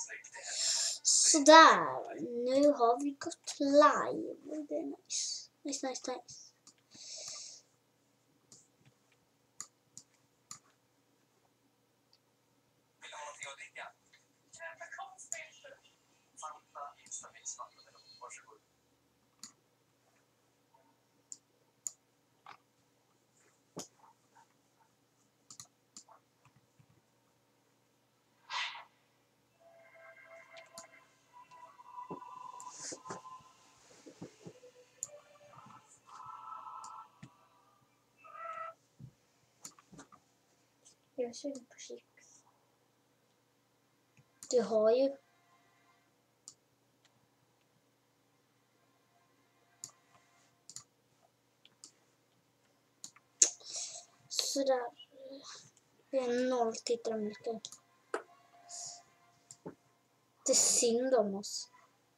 Sådär, nu har vi gått live. Det är nice. Nice. Jag är sugen på chips. Du har ju. Sådär. Det är 0 tittare mycket. Det är synd om oss.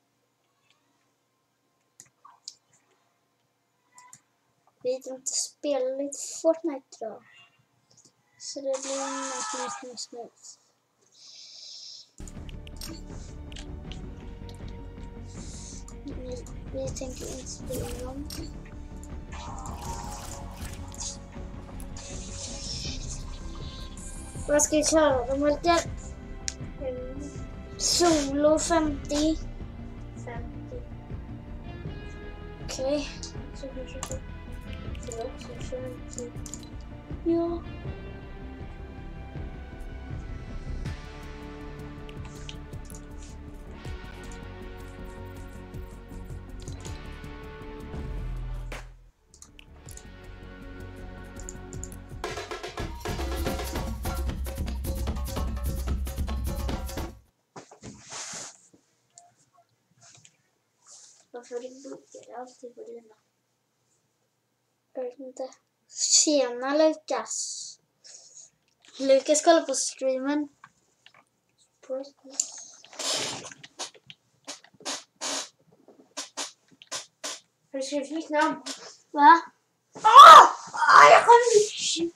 Vi inte spela lite Fortnite då. Så det blir nice. Vi tänker inte spela någonting. Vad ska vi köra? De olika solo 50. Okej. Så också 50. Ja. Varför det buggar alltid på dina? Jag vet inte. Tjena Lukas. Lukas kollar på streamen. Har du skrivit mitt namn? Va? Jag kommer.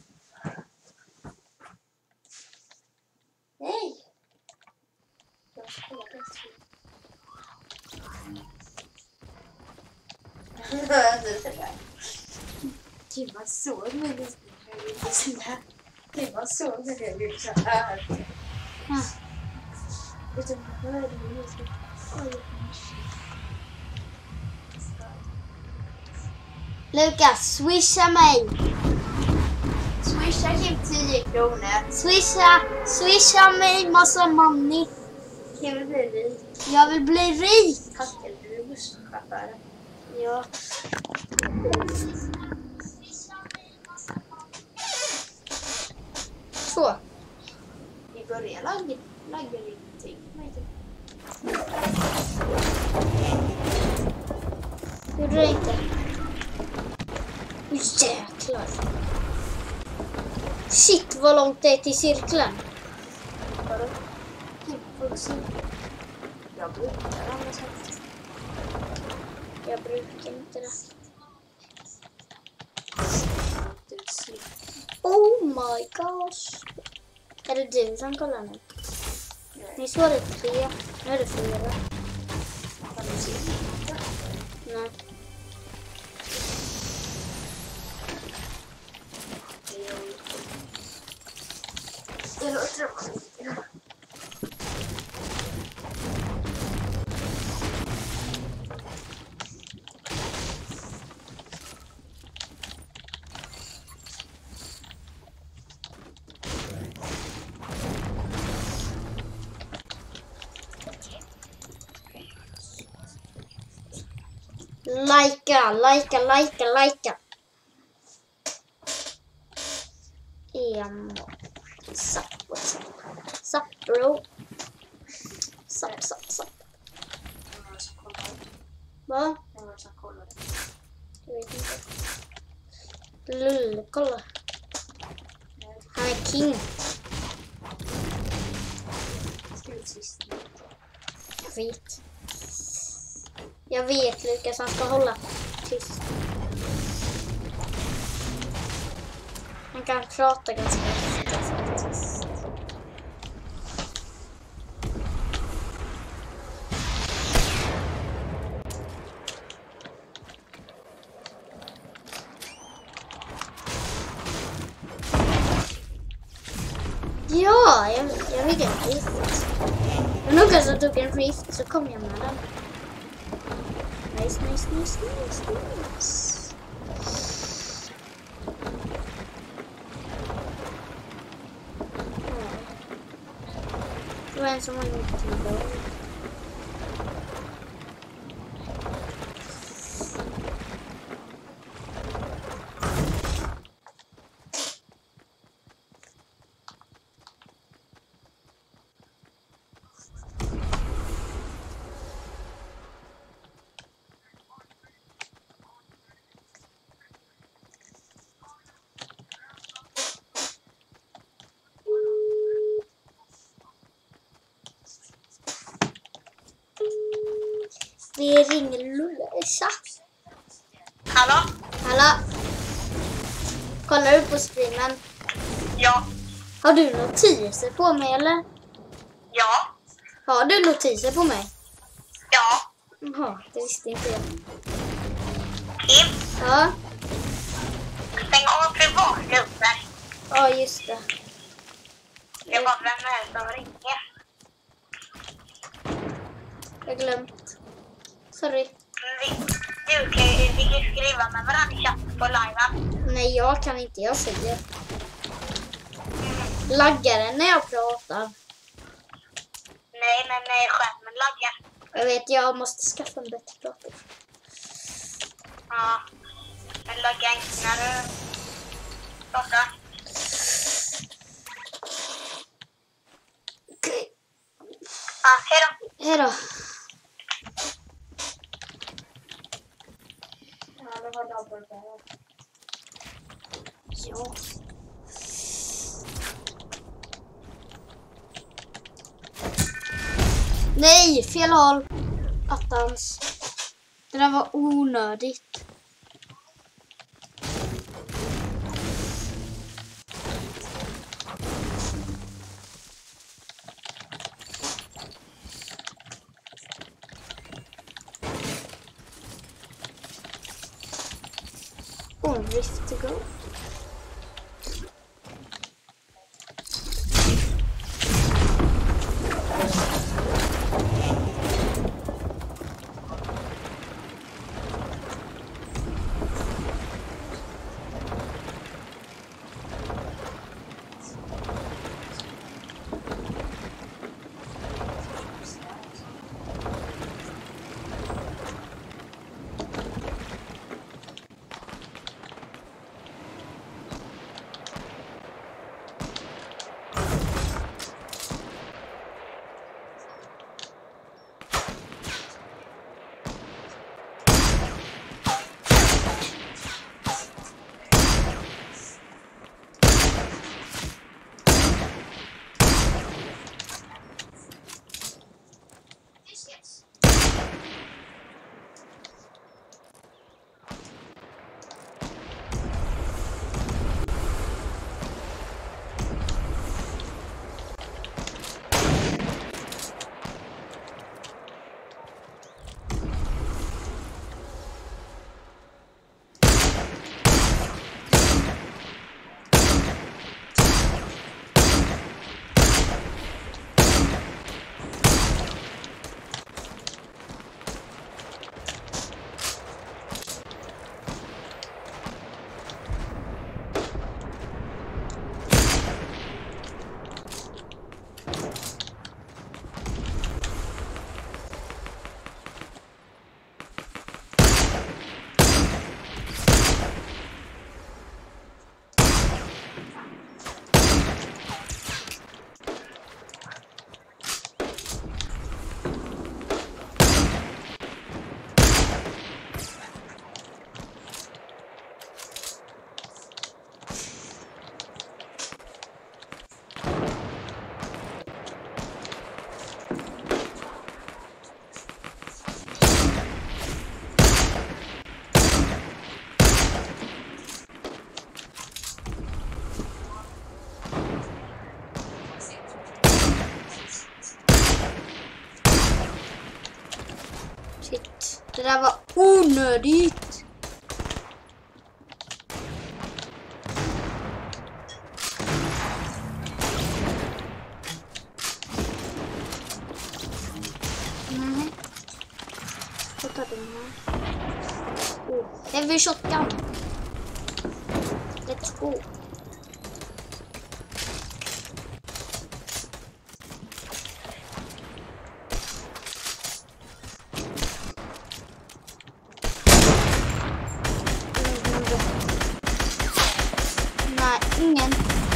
Nej. Jag ska kolla på streamen. Gud, man såg mig lite sådär. Gud, man såg mig lite sådär. Vet du vad det är? Lukas, swisha mig. Swisha Kim 10 kronor. Swisha mig massa money. Kim vill bli rik. Jag vill bli rik. Kackel, du är busschaufför. Ja. Så. Vi börjar lagga ingenting. Gjorde det inte? Jäklar. Shit, vad långt det är till cirkeln. Vadå? Jag brukar annars inte. Jag brukar inte det. Oh my gosh. Är det du som kollar nu? Nej. Nyss var det 3. Nu är det 4. Har du sett? Nej. Det låter bra. Likea. Sup bro. Sup. Va? Jag var så kollade. Jag vet inte. Lull, kolla. Han är king. Jag vet Lukas, han ska hålla tyst. Han kan prata ganska tyst. fick en rift. Men nog så tog en rift så kom jag med den. Nice. Det var en som var inte tillbaka. Det ringer Lisa. Hallå? Hallå? Kollar du på streamen? Ja. Har du notiser på mig eller? Ja. Har du notiser på mig? Ja. Jaha, det visste inte jag. Kim, Ja, stäng av privatgrupper. ja just det. Det var vem är det som ringer? Jag glömt. Sorry. Du kan ju skriva med varandra i chatten på liven. Nej, jag kan inte. Jag säger. Laggar den när jag pratar? Nej, men skärmen laggar. Jag vet, jag måste skaffa en bättre dator. Ja. Men laggar inte när du pratar. Okej. Ja, hejdå. Hej då. Ja, det var datorn där. Ja. Nej, fel håll. Attans. Det där var onödigt. Oh, rift to go. Shit, det där var onödigt. Så tar den här. Heavy shotgun. Let's go. Nej, ingen.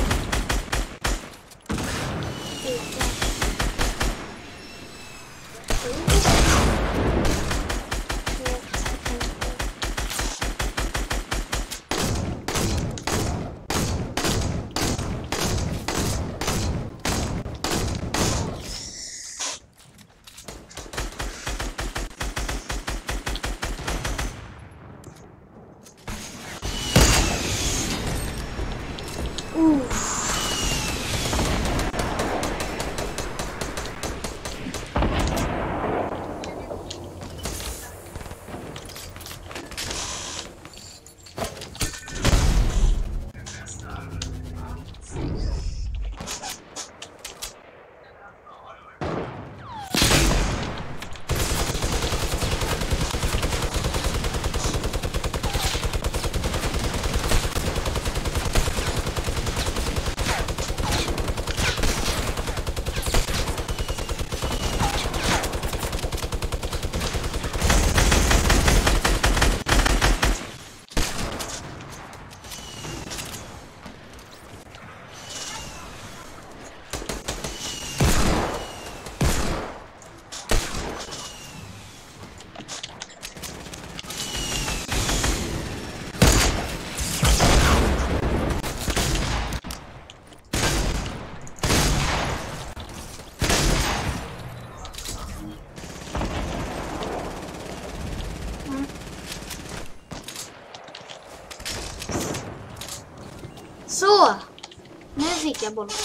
Så, nu fick jag bollen.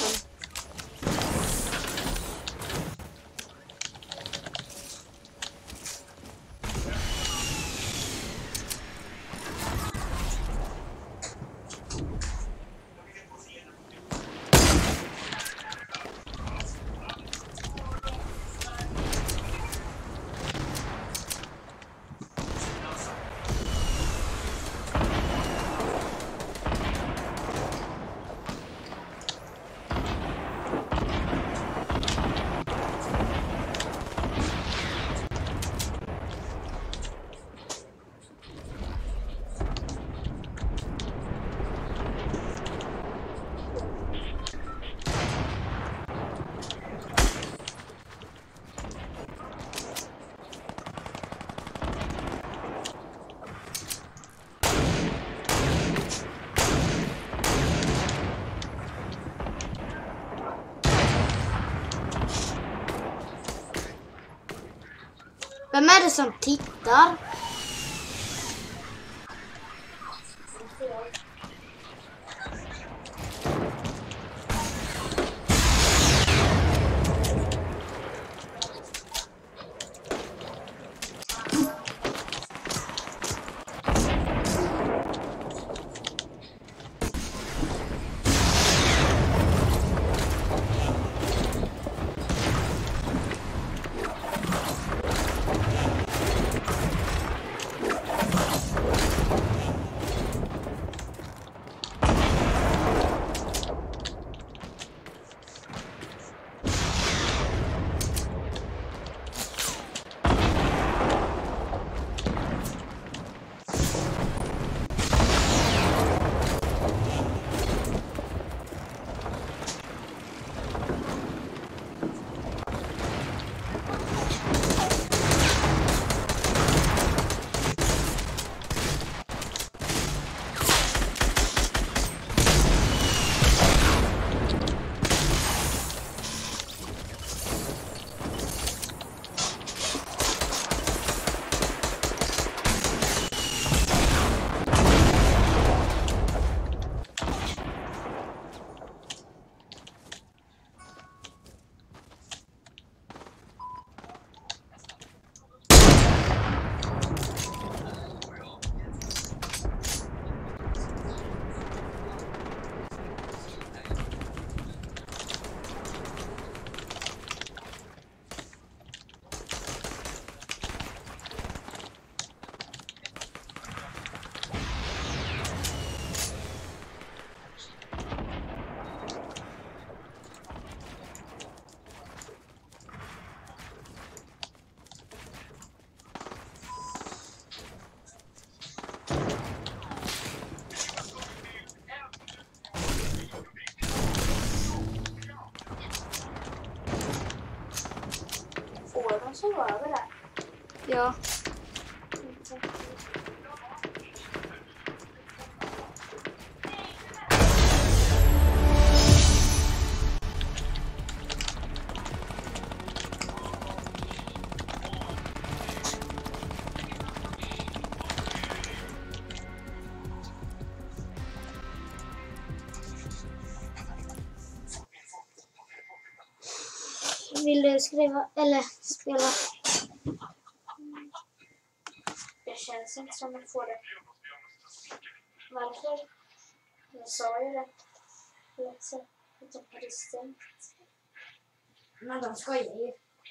Vem är det som tittar? var de som var över där. Ja. Vill du skriva eller spela? Det känns inte som att få det. Varför? Jag sa ju det. Att de hade stängt. Men de skojar ju.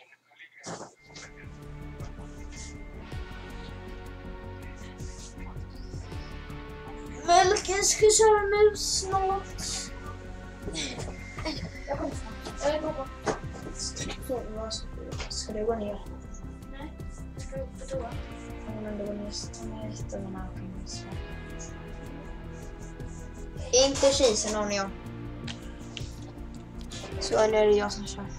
Melken ska köra mus snart. Jag kommer snart. Jag går på. Ska du gå ner? Nej, jag ska upp på toa. Men då inte kisen om jag. Så nu är det jag som kör.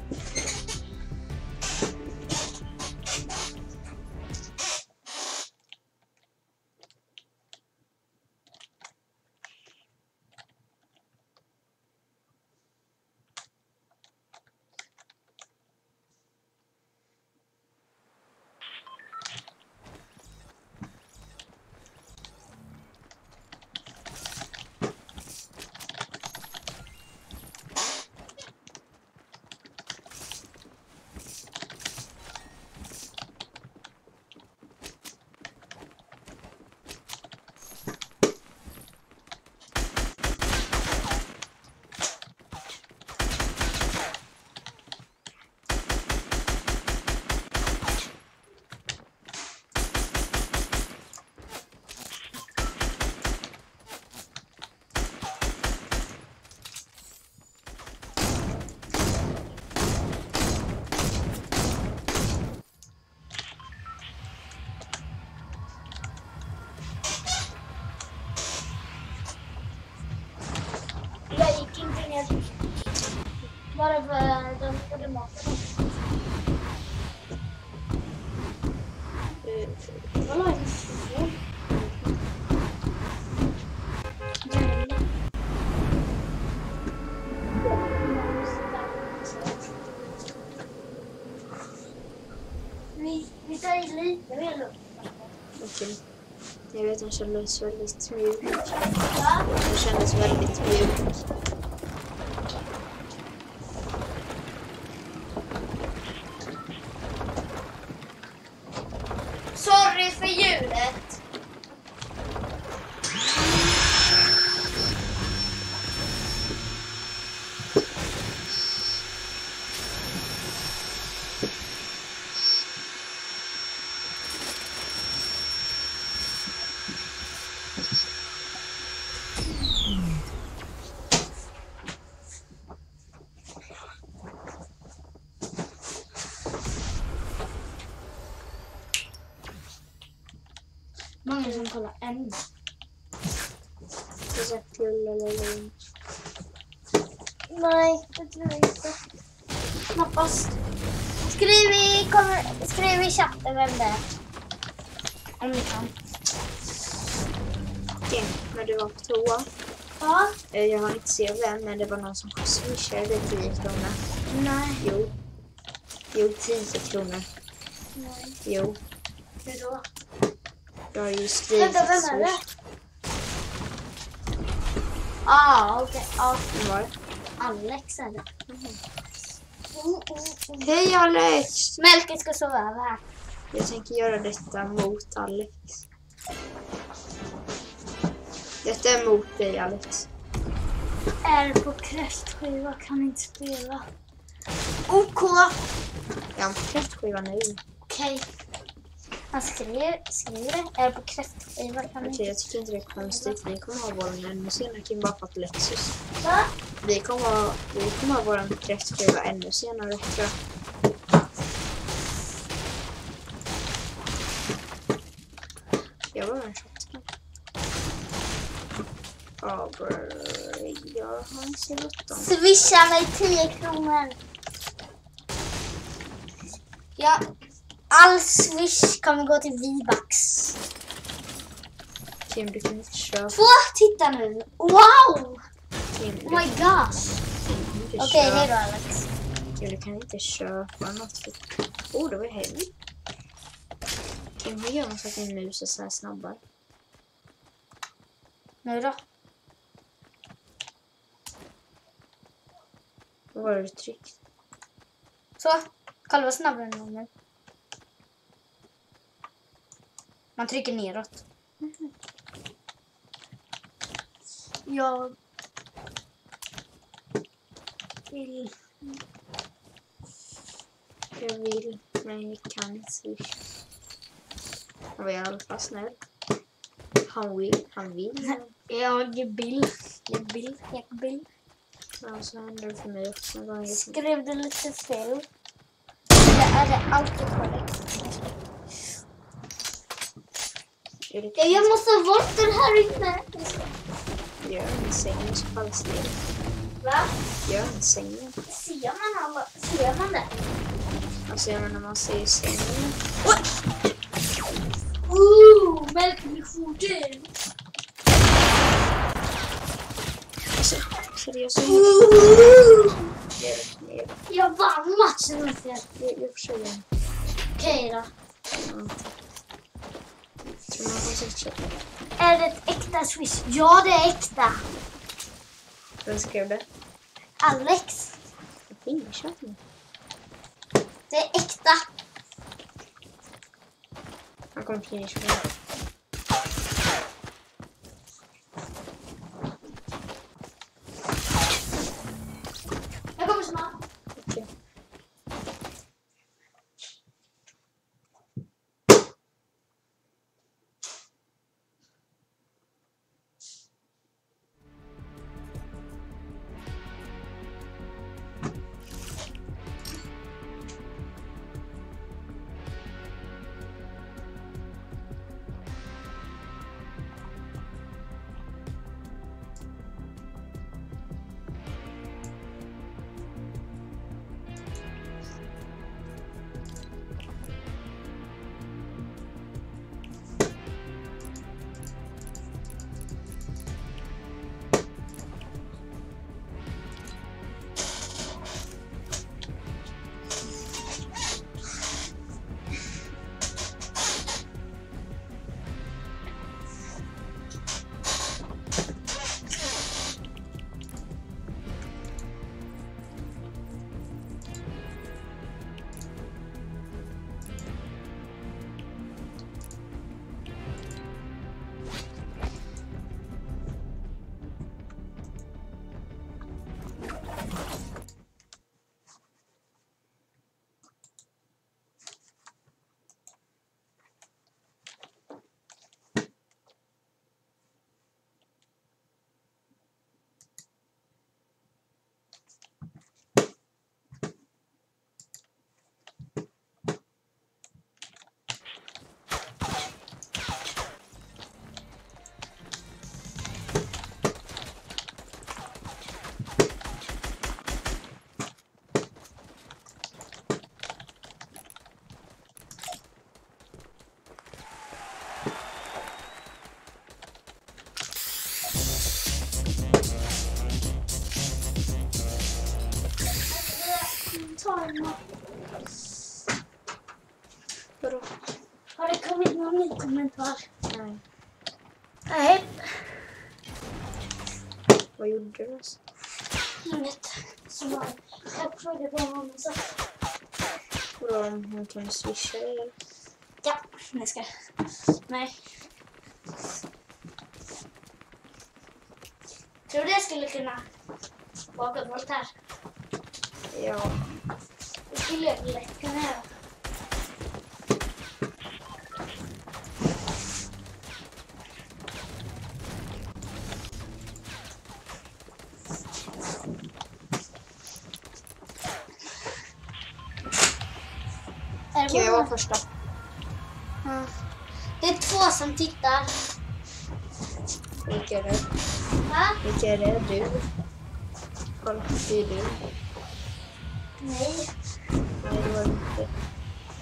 Bara för de gjorde maten. Vad la jag in? Vi tar i lite mer luft. Okej. Jag vet att den kändes väldigt mjuk. Va? Den kändes väldigt mjuk. Sorry för ljudet. Många som kollar än. Det är så kul eller lugnt. Nej, det tror jag inte. Knappast. Skriv i chatten vem det är. Om ni kan. Okej, när du var på toa. Ja. Jag har inte sett vem, men det var någon som swishade 10 kronor. Nej. Jo, 10 kronor. Nej. Jo, Hur då? jag har ju skrivit Vänta, vem är det? Okej. Ja. Vem var det? Alex är det. Hej Alex! Melker ska sova över här. Jag tänker göra detta mot Alex. Detta är mot dig Alex. Är på kräftskiva, kan inte spela. OK. Jag har på kräftskiva nu. Okej. Han skriver det. Är på kräftskiva, kan inte. Jag tycker inte det är konstigt. Vi kommer ha vår ännu senare. Kim bara fått Lexus. Va? Vi kommer ha vår kräftskiva ännu senare. Tror jag. Jag var en shotgun. Jag har en C17. Swisha mig 10 kronor. Ja, all swish kommer gå till V-Bucks. Kim, du kan inte köpa. Titta nu. Wow! Kim, Oh my gosh. Okej, hej då Alex. Kim, du kan inte köpa något. Det var hem. Kim, hur gör man så att din mus är så här snabbare? Nu då? Vad var det du tryckte? Så, kolla vad snabb den är nu. Man trycker neråt. Jag vill, men jag kan inte swisha. Han var i alla fall snäll. Han vill. Jag vill. Ja, så händer det för mig också. Skrev du lite fel? Det är alltid korrekt. Jag måste bort den här inne. Gör en säng så falls ner. Va? Gör en säng. Ser man det? Alltså jag menar man ser sängen. Mjölkmissionen. Alltså, seriöst. Jag vann matchen. Jag försöker. Okej då. Tror man kan fortsätta. Är det ett äkta swish? Ja, det är äkta. Vem skrev det? Alex. Det är äkta. Han kommer finish. Jag kommer snart. Okej. Vadå? Har det kommit någon ny kommentar? Nej. Nej. Vad gjorde du? Inget. Jag frågade bara om så. Vadå om hon kan swisha eller? Ja, jag ska. Nej. Tror du jag skulle kunna baka bort här? Ja. Det skulle jag lätt kunna göra. Okej, jag var första. Ja. Det är 2 som tittar. Vilka är det? Va? Vilka är det? Du? Kolla, det är du. Nej. Nej, det var inte.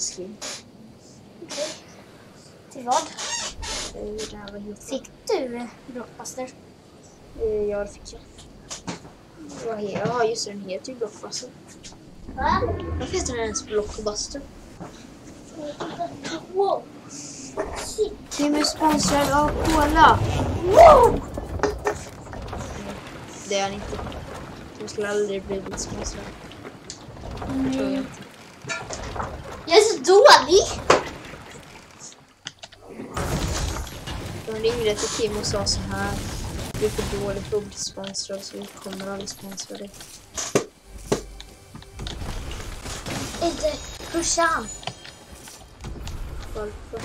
skin. Okej. Till vad? Det här var helt... Fick du Blockbuster? Ja, det fick jag. Ja, just det, den heter ju Blockbuster. Va? Varför heter den ens Blockbuster? Wow. Kim är sponsrad av Cola. Wow! Det är han inte. De skulle aldrig blivit sponsrad. Tror jag inte. Jag är så dålig! De ringde till Kim och sa så här: du är för dålig för att bli sponsrad så vi kommer aldrig sponsra dig. Inte pushan. Varför?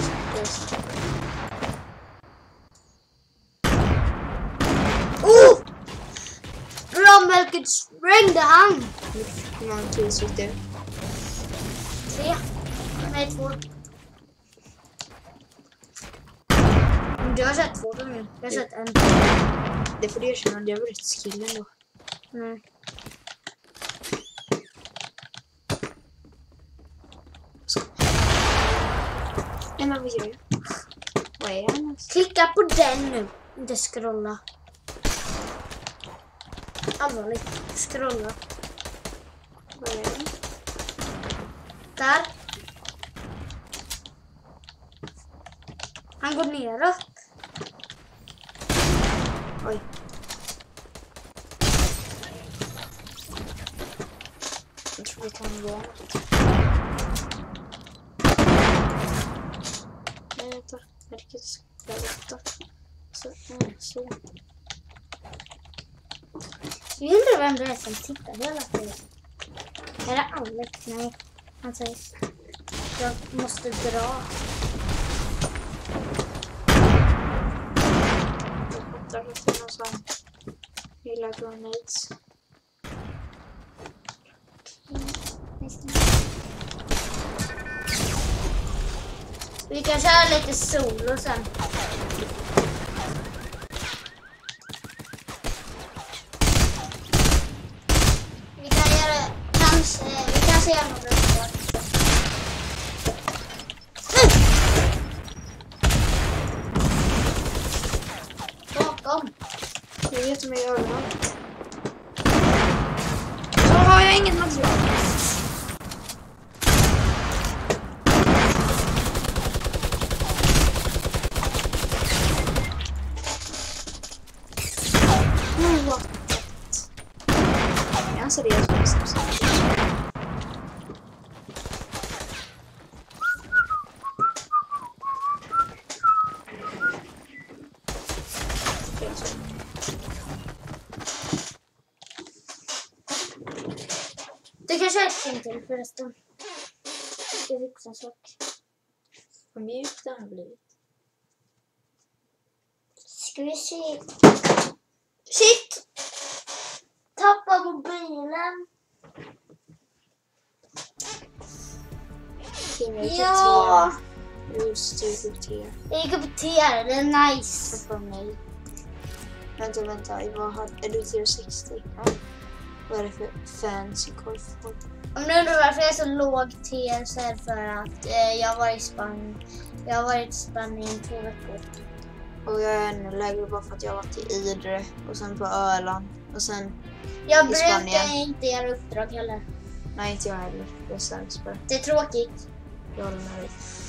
Oh! Ramverket sprängde han! Hur många kills fick du? 3. Nej, 2. Du har sett 2 nu. Jag har sett en. Det får du erkänna, det var rätt skillen då. Nej. Nej, men vad gör jag? Vad är han ens? Klicka på den nu. Inte scrolla. Allvarligt. Scrolla. Vad är det? Där. Han går neråt. Oj. Jag tror att han var något. Nej, vänta. Jag lyckades spela detta. Så. Jag undrar vem det är som tittar hela tiden. Är det Alex? Nej. Han säger jag måste dra. Jag fattar att det är någon som gillar grenades. Vi kan köra lite solo sen. Vi kan göra kanske göra något bra. Bakom. Jag vet om jag gör det. Så har jag ingen material. Jag ser det som Du kan köra ett film till förresten. Det är riktigt sak. vad mjukt det har blivit. Ska vi se. Shit! Tappa mobilen. Ja! Just det, T. Jag gick upp på TR, det är nice. För mig. Vänta. Är du tier 60? Ja. Vad är det för fancy korvform? Om du undrar varför jag är så låg TR så är det för att jag har varit i Spanien. Jag har varit i Spanien 2 veckor. Och jag är ännu lägre bara för att jag har varit i Idre och sen på Öland och sen Jag i brukar Spanien. inte göra uppdrag heller. Nej, inte jag heller. Jag är sämst på det. Det är tråkigt. Jag håller med dig.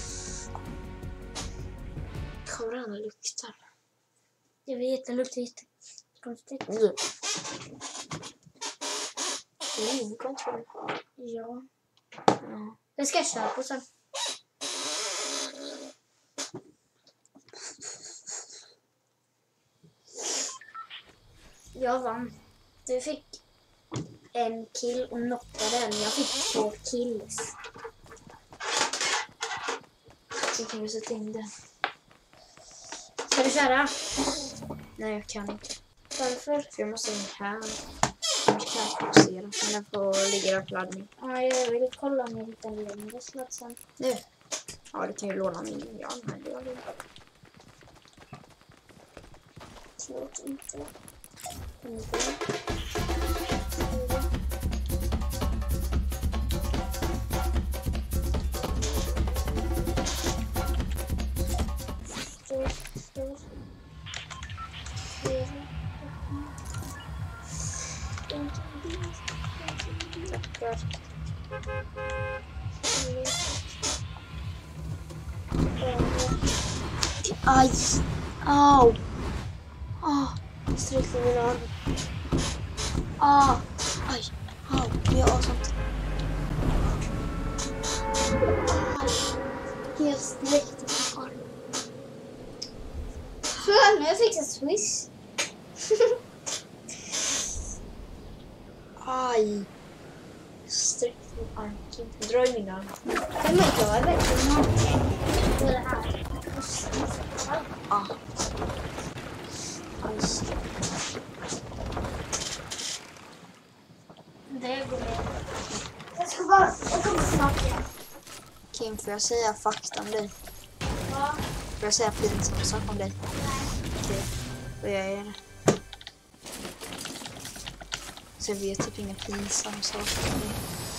Kommer den luktar? Jag vet, det luktar jättekonstigt. Kontroll. Ja. Ja. Det ska jag köra på sen. Jag vann. Du fick en kill och knockade den. Jag fick 2 kills. Så kan vi sätta in det. Ska du köra? Nej, jag kan inte. Varför? För jag måste in här. Jag kan fokusera. Men den får ligga där på laddning. Ja, jag vill kolla om jag hittar en längre sladd sen. Nu. Ja, du kan ju låna min. Jag använder jag det. Svårt inte. Inte. snipar. Aj! Au! Jag sträckte min arm. Aj! Au! Jag har sånt. Jag sträckte min arm. Fan, jag fick en swish. Aj! Jag sträckte min arm. Dra i min arm. Men jag är verkligen någonting på det här. Aj. Det går med. Jag kommer snart igen. Kim, får jag säga fakta om dig? Ja. Får jag säga pinsam sak om dig? Okej, då gör jag det. Så jag vet typ inga pinsamma saker om dig.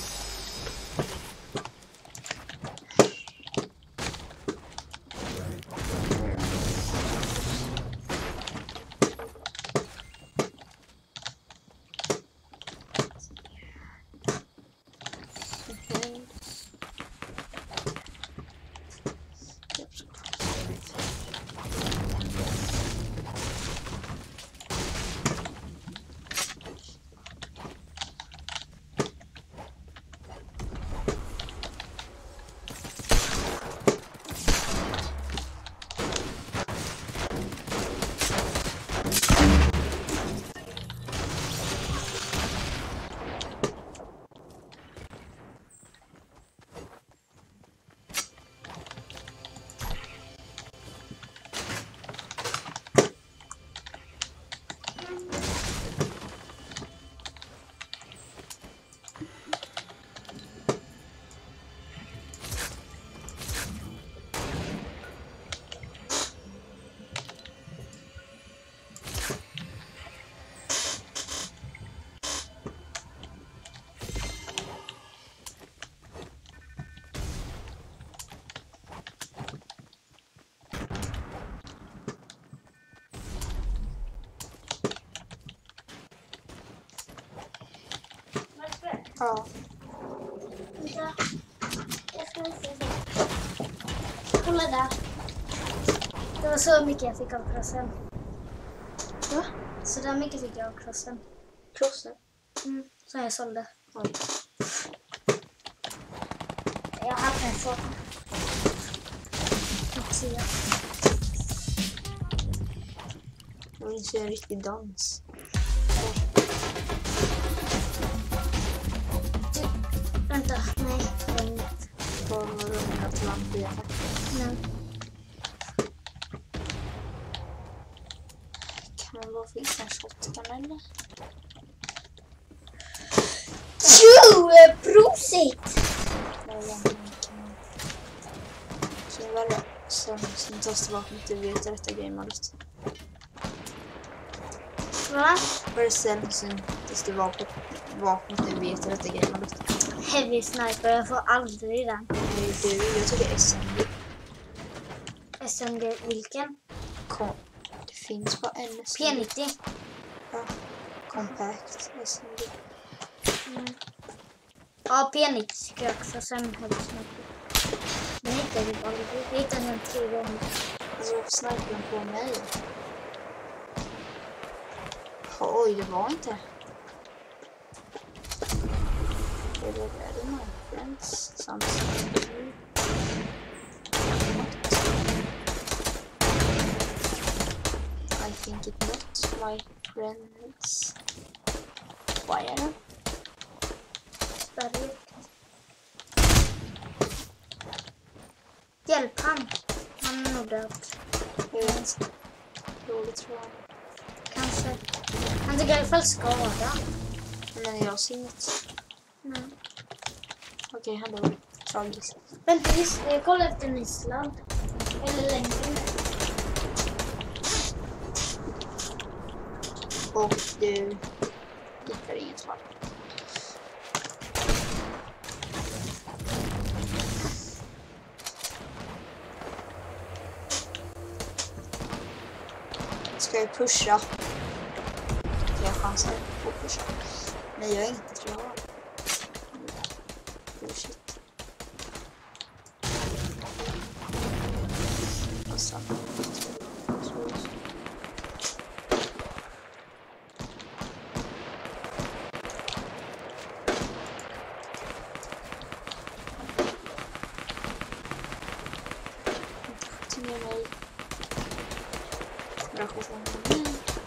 Ja. Jag ska se. Kolla där. Det var så mycket jag fick av krossen. Va? Så där mycket fick jag av krossen. Krossen? Som jag sålde. Oj. Jag hade en sån. Jag vill se en riktig dans. Vänta, nej. Det var inget. Vad var det med att man blir attack? Nej. Kan man bara få in en shotgun eller? Prosit! Så var det sen tas vapen till vet rätta gameadet. Va? Var det sen tas det vapnet till vet rätta gameadet? Heavy sniper, jag får aldrig den. Det är du, jag tycker SMG. SMG, vilken? Det finns bara en P90. Ja, compact SMG. Ja, P90 tycker jag också. Sen heavy sniper. Men inte det aldrig. Jag hittade den 3 gånger. Alltså varför snipar den på mig? Oj, det var inte. Det var det my friends. Something. I think it not my friends. Vad är det? Sverige. Hjälp han. Han är nog död. Jag vet inte. Dåligt tror jag. Kanske. Han tycker i alla fall skada. Men jag ser inget. Nej. Okej, han dog. Tragiskt. Vänta, just det. Jag kollar efter en Island. Eller längre. Och du hittar inget fall. Ska jag pusha? Jag har chansen att pusha. Nej, jag är inte tror jag. samma. Till mig. Bra skjutsande.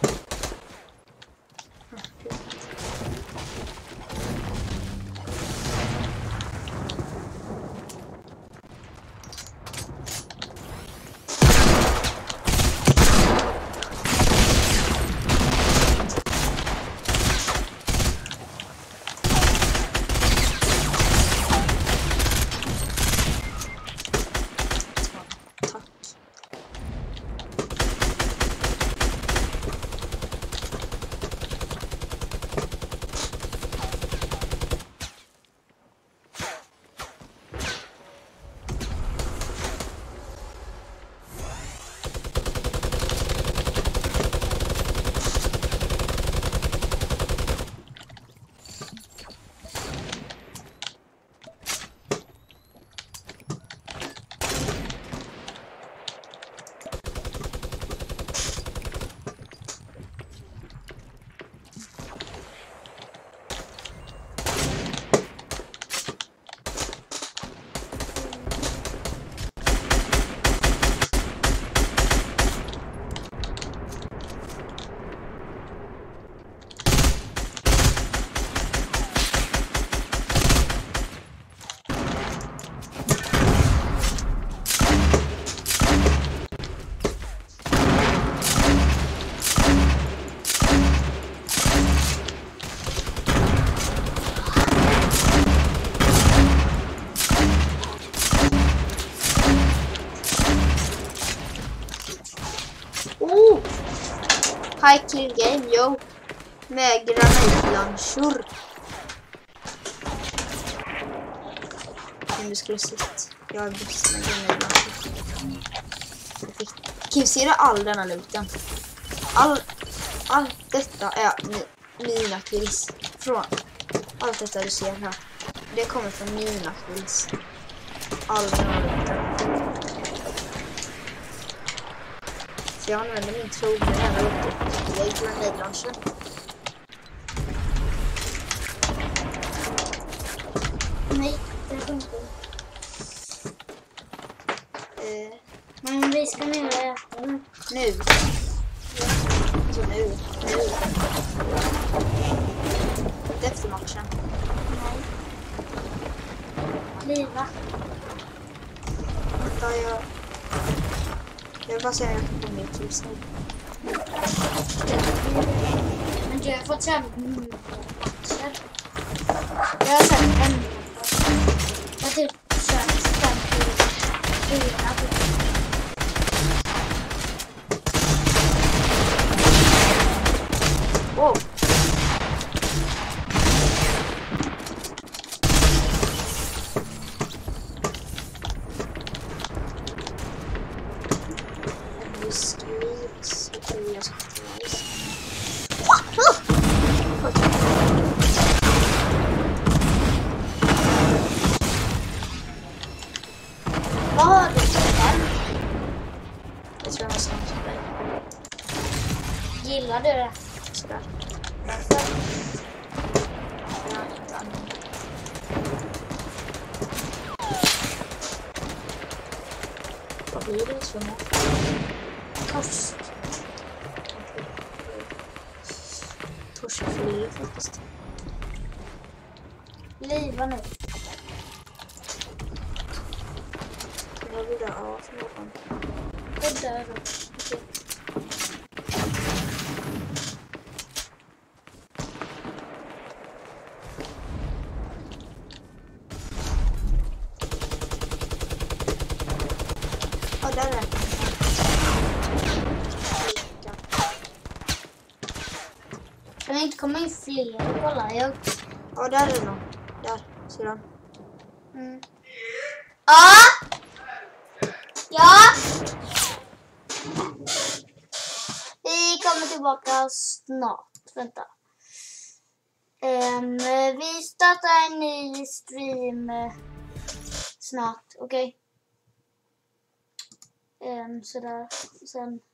High kill game, yo. Med granatlansor. Om du skulle sett. Jag är bäst med granatlansor. Kim, ser du all denna looten? Allt detta är mina kills. Från allt detta du ser här. Det kommer från mina kills. All denna looten. Så jag använder min tro med den här looten. Jag gick granatlansor. Nej, det funkar. Men vi ska nu äta nu. Nu. Så nu. Efter matchen. Nej. Liva. Vänta, jag vill bara säga att jag kan få min kills nu. Men du har fått köra matcher. Jag har sett en match. Jag har typ kört 54. Wow. Vad har du för den? Jag tror jag måste ha det. Gillar du det? Sådär. Varför? Jag har inte använt. Vad blir det för mat? Torsk. Torskfilé faktiskt. Liva nu. Vad vill jag ha för någon? Och där då. Okej. Ja, där är det. Kan det inte komma in fler? Kolla, jag... Ja, där är det någon. Där, ser du? Mm. Ja! Ja! Vi kommer tillbaka snart. Vänta. Vi startar en ny stream snart, okej? sådär. Sen